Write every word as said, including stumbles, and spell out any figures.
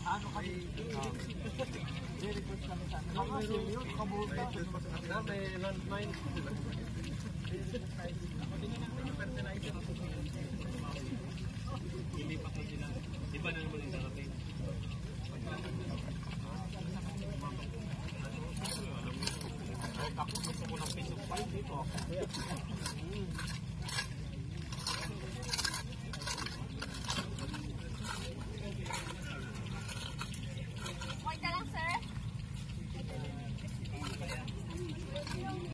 ano kami. Very good kami sa amin. Mga yun, kabuta. Na, may landmine. Hindi pa ko sila. Di ba na naman yung darating? Tapos gusto ko ng piso five dito.